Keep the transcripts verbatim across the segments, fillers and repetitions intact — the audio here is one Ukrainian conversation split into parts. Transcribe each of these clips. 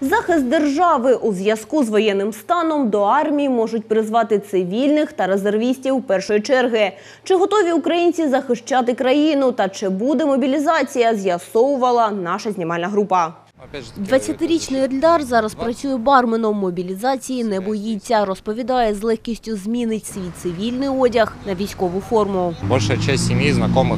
Захист держави. У зв'язку з воєнним станом до армії можуть призвати цивільних та резервістів першої черги. Чи готові українці захищати країну та чи буде мобілізація, з'ясовувала наша знімальна група. двадцятирічний Ельдар зараз працює барменом, мобілізації не боїться. Розповідає, з легкістю змінить свій цивільний одяг на військову форму. Більша частина сім'ї, знайомих,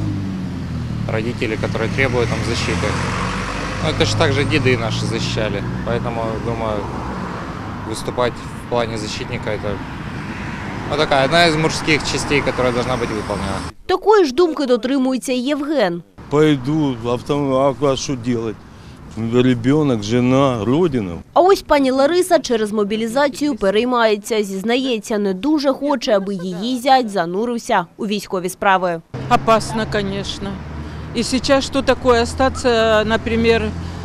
батьків, які потребують там захисту. Ну, это же также деды наши защищали, поэтому, думаю, выступать в плане защитника – это ну, такая одна из мужских частей, которая должна быть выполнена. Такої ж думки дотримується і Євген. Пойду, а что делать? Ребенок, жена, родина. А ось пані Лариса через мобілізацію переймається. Зізнається, не дуже хоче, аби її зять занурився у військові справи. Опасно, конечно. И сейчас что такое остаться, например,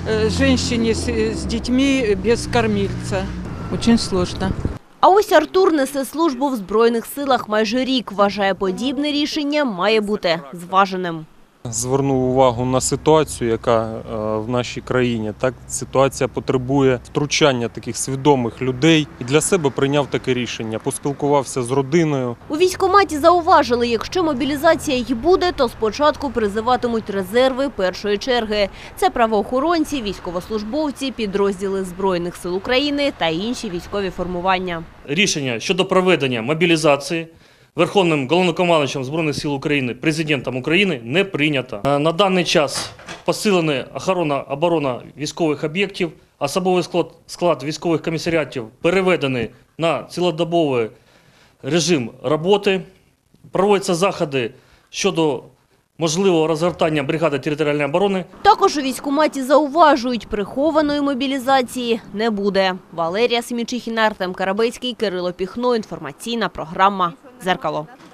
женщине с детьми без кормильца? Очень сложно. А ось Артур несе службу в Збройних силах майже рік. Вважає, подібне рішення має бути зваженим. Звернув увагу на ситуацію, яка в нашій країні. Так, ситуація потребує втручання таких свідомих людей. І для себе прийняв таке рішення. Поспілкувався з родиною. У військкоматі зауважили, якщо мобілізація й буде, то спочатку призиватимуть резерви першої черги. Це правоохоронці, військовослужбовці, підрозділи Збройних сил України та інші військові формування. Рішення щодо проведення мобілізації Верховним головнокомандуючим Збройних сил України, Президентом України не прийнято. На даний час посилена охорона, оборона військових об'єктів, особовий склад, склад військових комісаріатів переведений на цілодобовий режим роботи. Проводяться заходи щодо можливого розгортання бригади територіальної оборони. Також у військкоматі зауважують, прихованої мобілізації не буде. Валерія Семенчихіна, Артем Карабецький, Кирило Піхно. Інформаційна програма «Дзеркало».